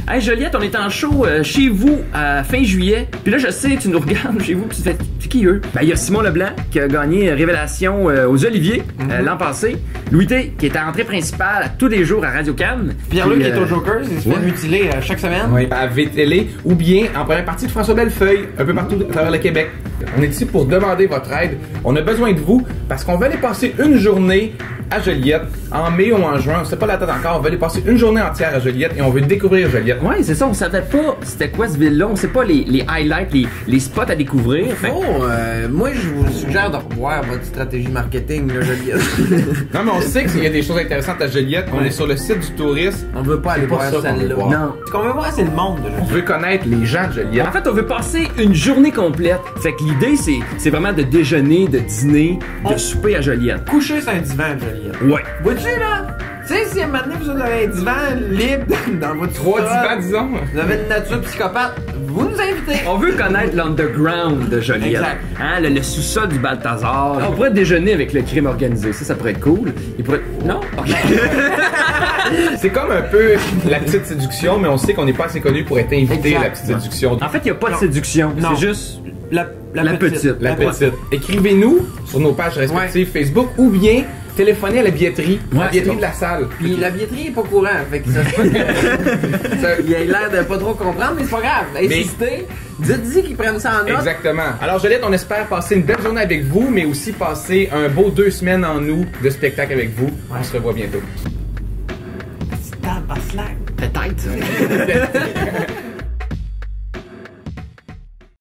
Hey Joliette, on est en show chez vous à fin juillet. Puis là, je sais, tu nous regardes chez vous, puis tu fais, c'est qui eux? Ben, il y a Simon Leblanc qui a gagné Révélation aux Oliviers l'an passé. Louis T qui est à l'entrée principale tous les jours à Radio-Can. Pierre-Luc qui est au Jokers, il se fait mutiler chaque semaine. Oui, à VTL ou bien en première partie de François Bellefeuille, un peu partout à travers le Québec. On est ici pour demander votre aide. On a besoin de vous parce qu'on va aller passer une journée à Joliette, en mai ou en juin, on sait pas la date encore, on va aller passer une journée entière à Joliette et on veut découvrir Joliette. Ouais, c'est ça, on savait pas c'était quoi ce ville-là, on sait pas les highlights, les spots à découvrir. Moi je vous suggère de revoir votre stratégie marketing, là, Joliette. Non mais on sait qu'il y a des choses intéressantes à Joliette, on est sur le site du tourisme. On veut pas aller voir celle-là. Non. Ce qu'on veut voir, c'est le monde de On veut connaître les gens de Joliette. En fait, on veut passer une journée complète. Fait que l'idée, c'est vraiment de déjeuner, de dîner, de souper à Joliette. Coucher sur un divan à Joliette. Ouais. Vois-tu là? Tu sais, si à un moment donné, vous avez un divan libre dans votre Trois sous-sol, divans, disons. vous avez une nature psychopathe, vous nous invitez. On veut connaître l'underground de Joliette. Exact. Hein, le sous-sol du Balthazar. On pourrait déjeuner avec le crime organisé. Ça pourrait être cool. Il pourrait... Non? Ok. C'est comme un peu la petite séduction, mais on sait qu'on n'est pas assez connu pour être invité à la petite séduction. En fait, il n'y a pas de séduction. Non. C'est juste La petite. La petite. Écrivez-nous sur nos pages respectives Facebook ou bien téléphonez à la billetterie, Ouais, la billetterie c'est de la salle. Puis la billetterie est pas courant, fait que ça se peut que- il a l'air de pas trop comprendre, mais c'est pas grave. Insistez, dites-y qu'ils prennent ça en note. Exactement. Alors Joliette, on espère passer une belle journée avec vous, mais aussi passer un beau 2 semaines en août de spectacle avec vous. On se revoit bientôt. Tabarnak. peut-être.